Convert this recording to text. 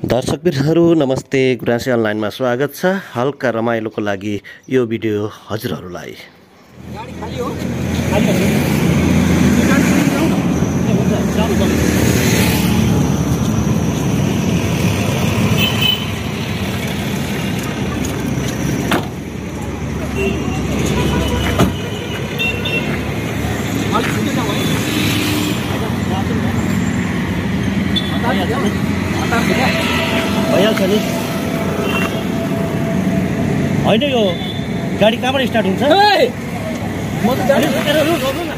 दर्शकबिरहरू नमस्ते, गुराँसे अनलाइनमा स्वागत छ। हल्का रमाइलोको लागि यो भिडियो हजुरहरूलाई। गाडी खाली हो, खाली हो। भइहाल्छ नि। होइन, यो गाडी कहाँबाट स्टार्ट हुन्छ? म त गाडी